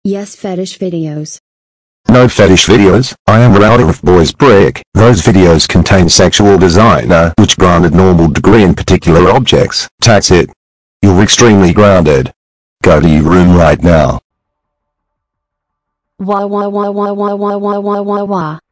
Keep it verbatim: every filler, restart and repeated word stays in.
Yes Fetish videos. No fetish videos. I am router of boys brick. Those videos contain sexual designer, which granted normal degree in particular objects. That's it. You're extremely grounded. Go to your room right now. Wah wah wah wah wah wah wah wah wah wah.